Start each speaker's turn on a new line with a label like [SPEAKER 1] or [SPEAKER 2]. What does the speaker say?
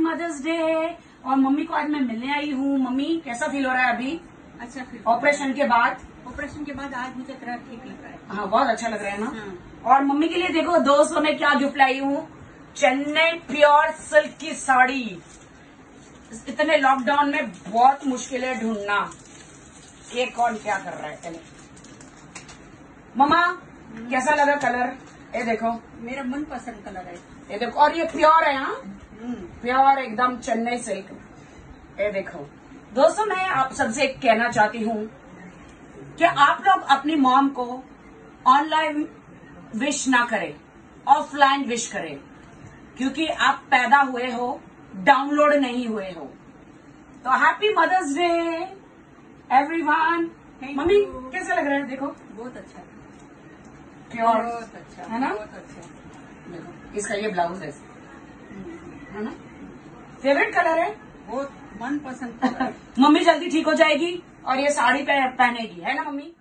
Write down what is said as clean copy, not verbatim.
[SPEAKER 1] Mother's day. और mummy को आज मैं मिलने आई हूँ। मम्मी कैसा फील हो रहा है अभी?
[SPEAKER 2] अच्छा फील।
[SPEAKER 1] ऑपरेशन के बाद?
[SPEAKER 2] ऑपरेशन के बाद आज मुझे थोड़ा ठीक लग रहा है।
[SPEAKER 1] हाँ, बहुत अच्छा लग रहा है ना।
[SPEAKER 2] हाँ।
[SPEAKER 1] और मम्मी के लिए देखो दोस्तों में क्या गिफ्ट लाई हूँ। चेन्नई प्योर सिल्क की साड़ी। इतने लॉकडाउन में बहुत मुश्किल है ढूंढना। ये कौन क्या कर रहा है? चले मम्मा, कैसा लगा कलर? ये देखो,
[SPEAKER 2] मेरा मनपसंद कलर है।
[SPEAKER 1] ये देखो, और ये प्योर है। हाँ, प्योर एकदम चेन्नई सिल्क। ये देखो दोस्तों, मैं आप सबसे एक कहना चाहती हूँ कि आप लोग अपनी मॉम को ऑनलाइन विश ना करें, ऑफलाइन विश करें, क्योंकि आप पैदा हुए हो, डाउनलोड नहीं हुए हो। तो happy mother's day everyone. Mummy कैसा लग रहा है? देखो
[SPEAKER 2] बहुत अच्छा,
[SPEAKER 1] प्योर,
[SPEAKER 2] बहुत अच्छा
[SPEAKER 1] है ना?
[SPEAKER 2] बहुत अच्छा।
[SPEAKER 1] देखो इसका ये ब्लाउज है ना? फेवरेट कलर है,
[SPEAKER 2] बहुत मनपसंद कलर है।
[SPEAKER 1] मम्मी जल्दी ठीक हो जाएगी और ये साड़ी पहनेगी, है ना मम्मी?